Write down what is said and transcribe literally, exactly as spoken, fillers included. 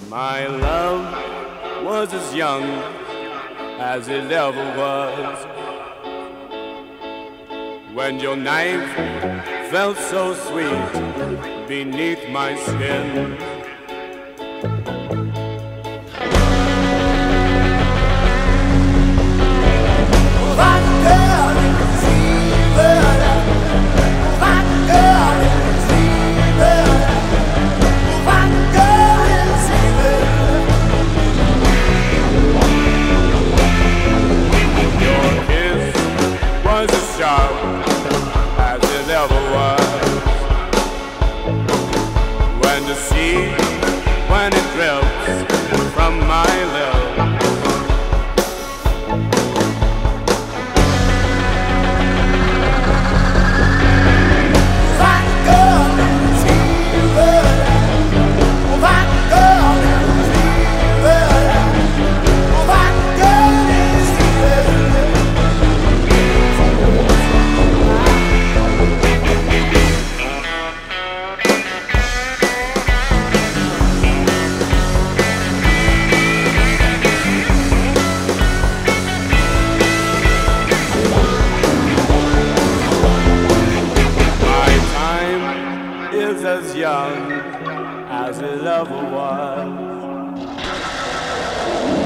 My love was as young as it ever was. When your knife felt so sweet beneath my skin. Sharp as it ever was. When the sea, when it drips from my lips. That girl is evil. That girl is evil. That girl is evil. Is as young as it ever was.